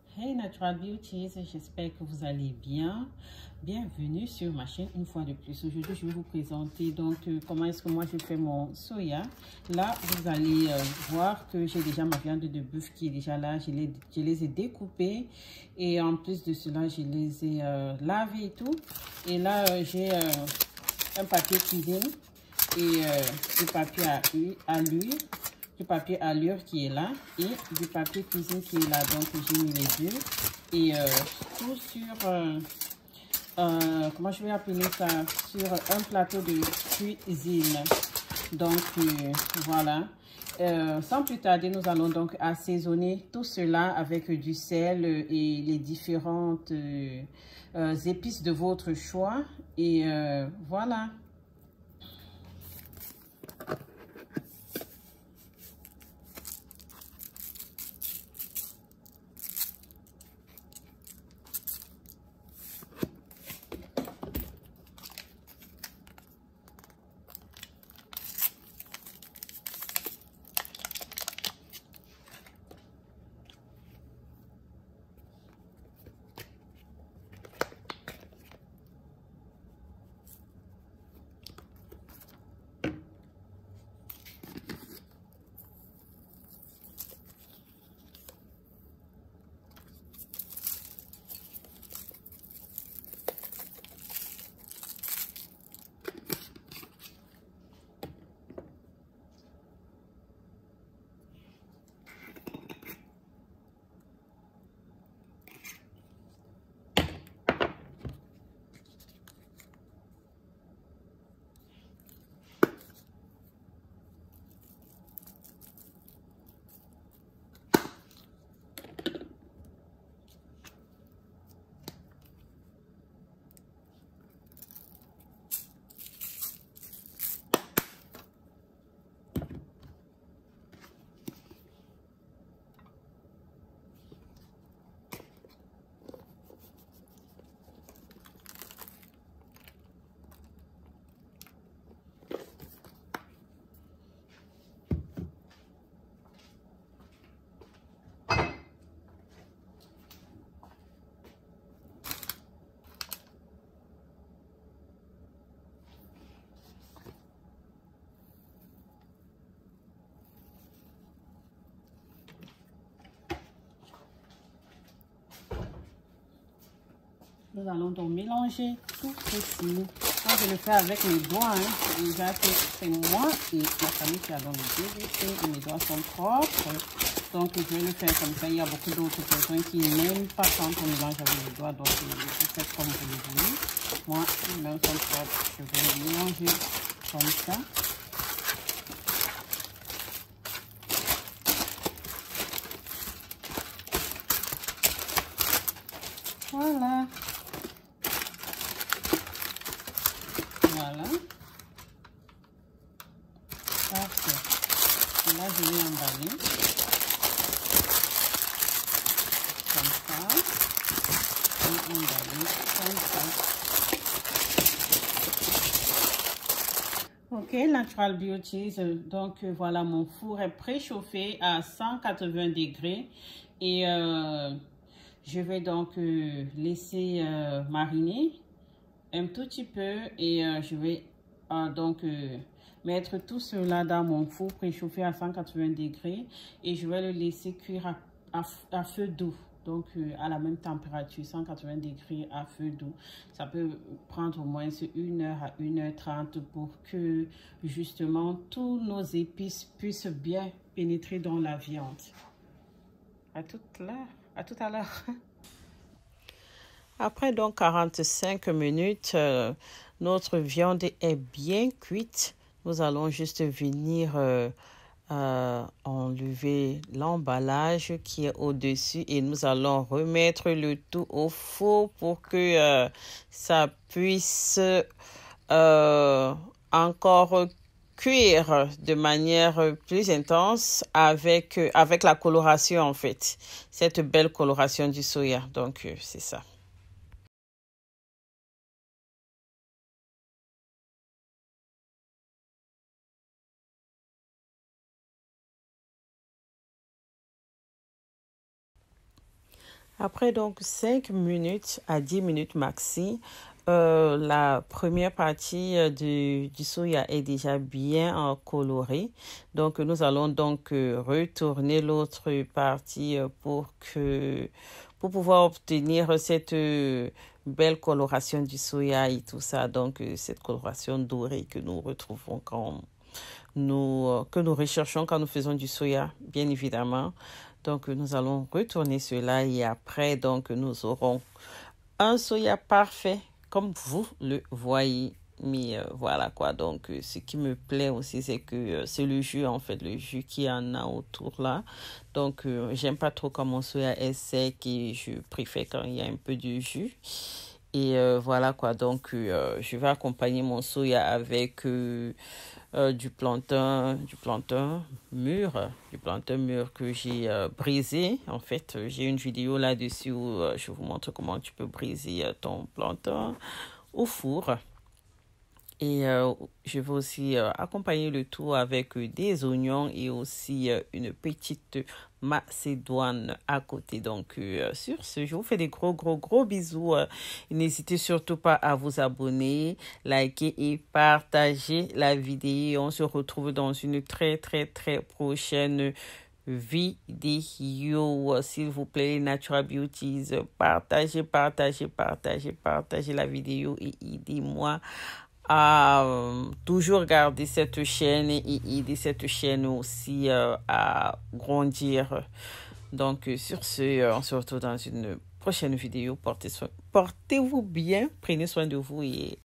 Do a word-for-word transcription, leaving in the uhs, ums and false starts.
Hey Natural Beauties, j'espère que vous allez bien. Bienvenue sur ma chaîne une fois de plus. Aujourd'hui, je vais vous présenter donc euh, comment est-ce que moi je fais mon soya. Là, vous allez euh, voir que j'ai déjà ma viande de bœuf qui est déjà là. Je les, je les ai découpées et en plus de cela, je les ai euh, lavées et tout. Et là, euh, j'ai euh, un papier cuisine et euh, du papier à, à l'huile. Du papier allure qui est là et du papier cuisine qui est là. Donc j'ai mis les deux et euh, tout sur euh, euh, comment je vais appeler ça, sur un plateau de cuisine. Donc euh, voilà, euh, sans plus tarder, nous allons donc assaisonner tout cela avec du sel et les différentes euh, euh, épices de votre choix. Et euh, voilà. Nous allons donc mélanger tout ceci. Moi, je le fais avec mes doigts. Hein. Déjà que c'est moi et ma famille qui a donc le développé. Et mes doigts sont propres. Donc, je vais le faire comme ça. Il y a beaucoup d'autres personnes qui n'aiment pas quand on mélange avec les doigts. Donc, vous faites comme vous le voulez. Moi, mes mains sont propres. Je vais mélanger comme ça. Voilà. Voilà. Parfait. Et là, je vais emballer. Comme ça. Et emballer comme ça. Ok, Natural Beauties. Donc, voilà, mon four est préchauffé à cent quatre-vingts degrés. Et euh, je vais donc euh, laisser euh, mariner un tout petit peu. Et euh, je vais euh, donc... Euh, mettre tout cela dans mon four préchauffé à cent quatre-vingts degrés et je vais le laisser cuire à, à, à feu doux, donc euh, à la même température, cent quatre-vingts degrés à feu doux. Ça peut prendre au moins une heure à une heure trente pour que justement tous nos épices puissent bien pénétrer dans la viande. À tout à l'heure. À tout à l'heure. Après donc quarante-cinq minutes, euh, notre viande est bien cuite. Nous allons juste venir euh, euh, enlever l'emballage qui est au-dessus et nous allons remettre le tout au four pour que euh, ça puisse euh, encore cuire de manière plus intense avec, avec la coloration en fait. Cette belle coloration du soya. Donc, euh, c'est ça. Après donc cinq minutes à dix minutes maxi, euh, la première partie euh, du, du soya est déjà bien euh, colorée. Donc nous allons donc euh, retourner l'autre partie euh, pour que pour pouvoir obtenir cette euh, belle coloration du soya et tout ça. Donc euh, cette coloration dorée que nous retrouvons quand nous euh, que nous recherchons quand nous faisons du soya, bien évidemment. Donc, nous allons retourner cela et après, donc, nous aurons un soya parfait, comme vous le voyez. Mais euh, voilà quoi. Donc, euh, ce qui me plaît aussi, c'est que euh, c'est le jus, en fait, le jus qu'il y en a autour là. Donc, euh, j'aime pas trop quand mon soya est sec et je préfère quand il y a un peu de jus. Et euh, voilà quoi. Donc, euh, je vais accompagner mon soya avec... Euh, Euh, du plantain, du plantain mûr, du plantain mûr que j'ai euh, brisé. En fait, euh, j'ai une vidéo là-dessus où euh, je vous montre comment tu peux briser euh, ton plantain au four. Et euh, je vais aussi euh, accompagner le tout avec euh, des oignons et aussi euh, une petite macédoine à côté. Donc, euh, sur ce, je vous fais des gros, gros, gros bisous. Euh, N'hésitez surtout pas à vous abonner, liker et partager la vidéo. On se retrouve dans une très, très, très prochaine vidéo. S'il vous plaît, Natural Beauties, partagez, partagez, partagez, partagez la vidéo et aidez-moi à euh, toujours garder cette chaîne et aider cette chaîne aussi euh, à grandir. Donc, euh, sur ce, euh, on se retrouve dans une prochaine vidéo. Portez soin, portez-vous bien, prenez soin de vous et